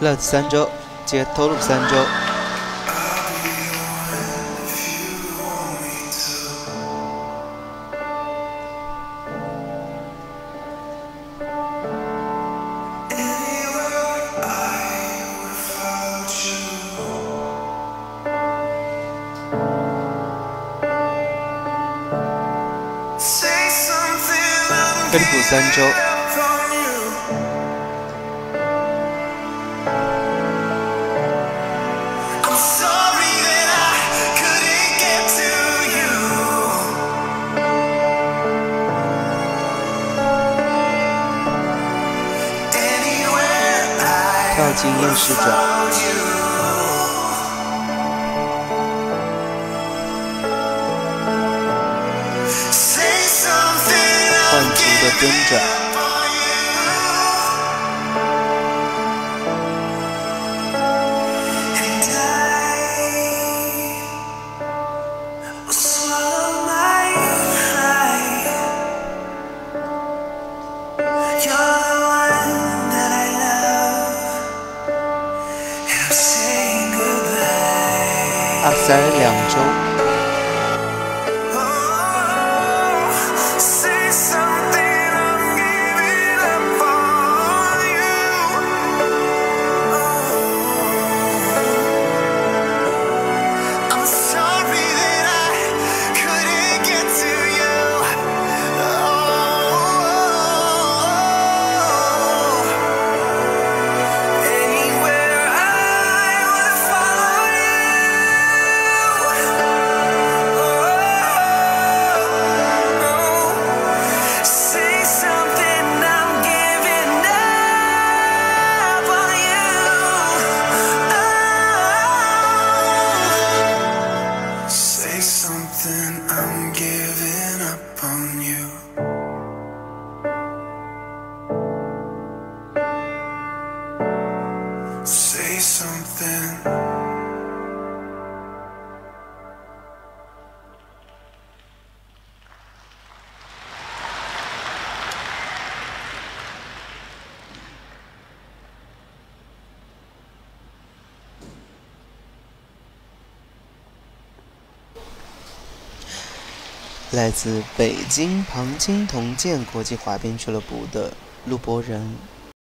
Blood 三周，接 Total 三周。菲利普三周。跳进厌世者。幻族的蹲着。阿塞2周。来自北京庞青铜剑国际滑冰俱乐部的陆博仁